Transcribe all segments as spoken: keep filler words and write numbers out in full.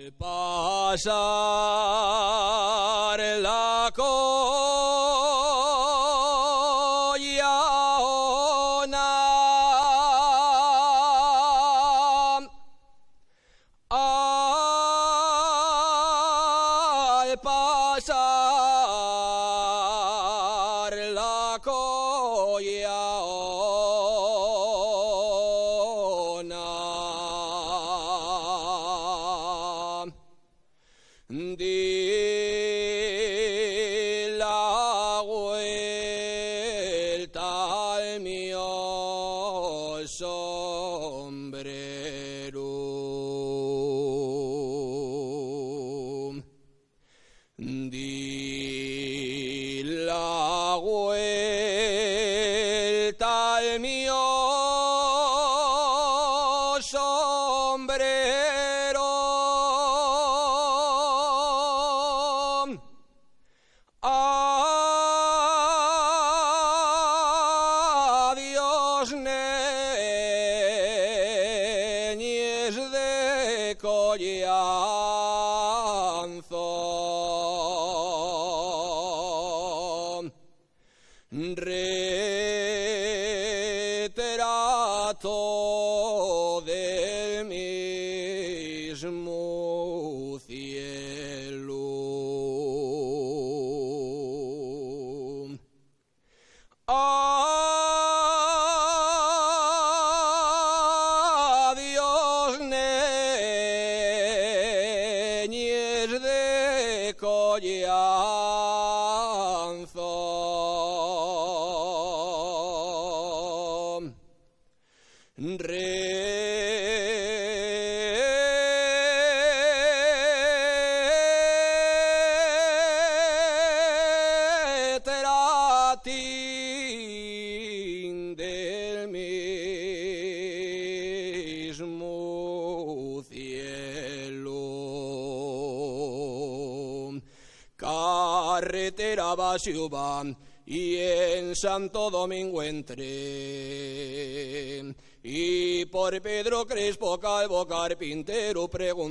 pasar la Collona al pasar la Collona di la vuelta al mío sombrero, di la vuelta al mío sombrero. Adiós, neñes de Collanzo, retrato del mismo cielo. Adiós, neñes de Collanzo, retratín del mismo cielo. Carretera Basiuba y en Santo Domingo entré, y por Pedro Crespo Calvo Carpintero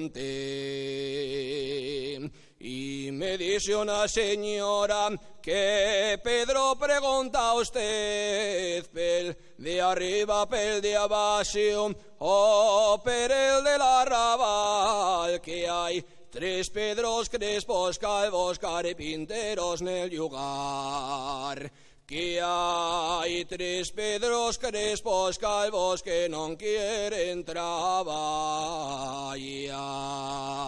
pregunté, y me dice una señora que Pedro pregunta a usted, pel de arriba, pel de abajo, o per el del arrabal, que hay tres Pedros Crespos Calvos Carpinteros en el lugar, que hay tres Pedros Crespos Calvos que no quieren trabajar.